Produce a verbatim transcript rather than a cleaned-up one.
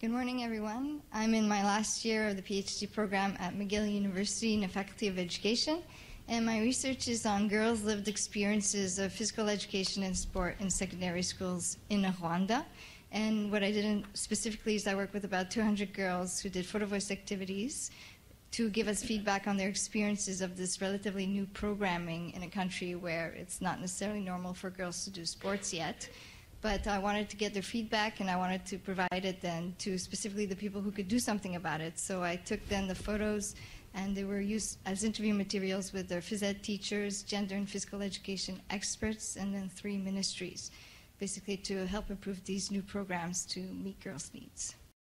Good morning, everyone. I'm in my last year of the PhD program at McGill University in the Faculty of Education, and my research is on girls' lived experiences of physical education and sport in secondary schools in Rwanda. And what I did in specifically is I worked with about two hundred girls who did photo voice activities to give us feedback on their experiences of this relatively new programming in a country where it's not necessarily normal for girls to do sports yet. But I wanted to get their feedback, and I wanted to provide it then to specifically the people who could do something about it. So I took then the photos, and they were used as interview materials with their phys ed teachers, gender and physical education experts, and then three ministries, basically to help improve these new programs to meet girls' needs.